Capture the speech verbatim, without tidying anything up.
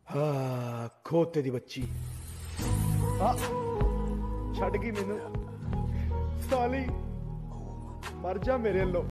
ਹਾਂ ਖੋਤੇ ਦੀ ਬੱਚੀ ਆ ਛੱਡ ਗਈ ਮੈਨੂੰ ਸਾਲੀ ਮਰ ਜਾ ਮੇਰੇ ਵੱਲੋਂ।